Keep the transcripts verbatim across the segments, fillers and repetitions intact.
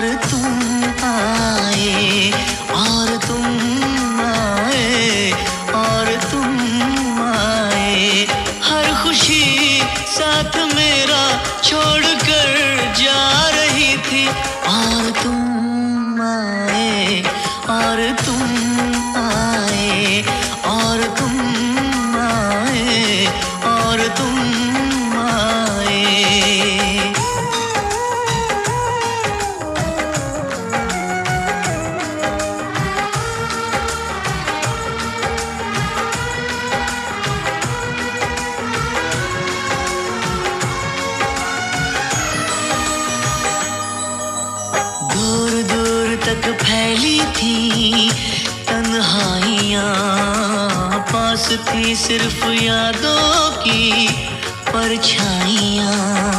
और तुम आए, और तुम आए, और तुम आए। हर खुशी साथ मेरा छोड़ कर जा रही थी, और तुम आए, और तुम आए, और तुम आए, और तुम आए। दूर दूर तक फैली थी तन्हाइयाँ, पास थी सिर्फ यादों की परछाइयाँ।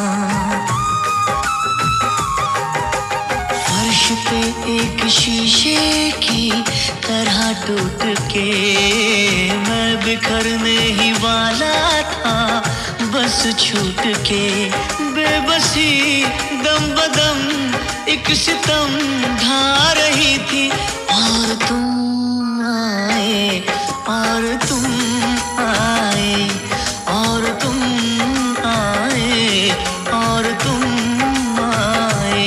फर्श पे एक शीशे की तरह टूट के मैं बिखरने ही वाला था, बस छूट के। बेबसी दम बदम एक सितम ढा रही थी, और तुम आए, और तुम आए, और तुम आए, और तुम आए।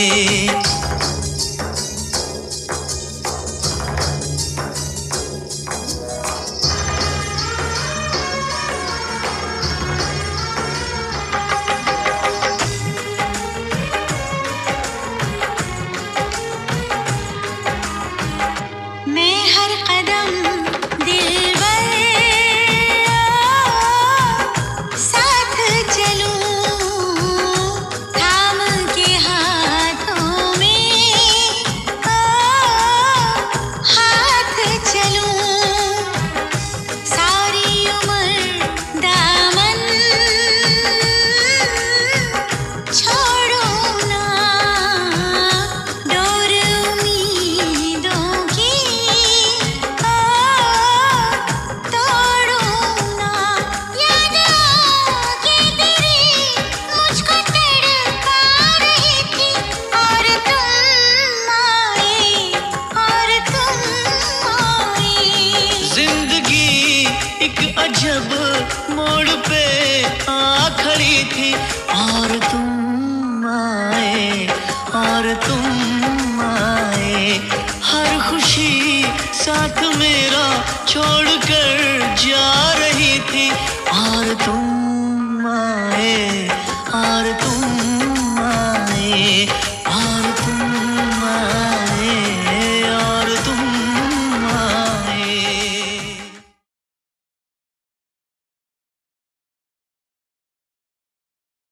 एक अजब मोड़ पे आ खड़ी थी, और तुम आए, और तुम आए। हर खुशी साथ मेरा छोड़ कर जा रही थी, और तुम आए।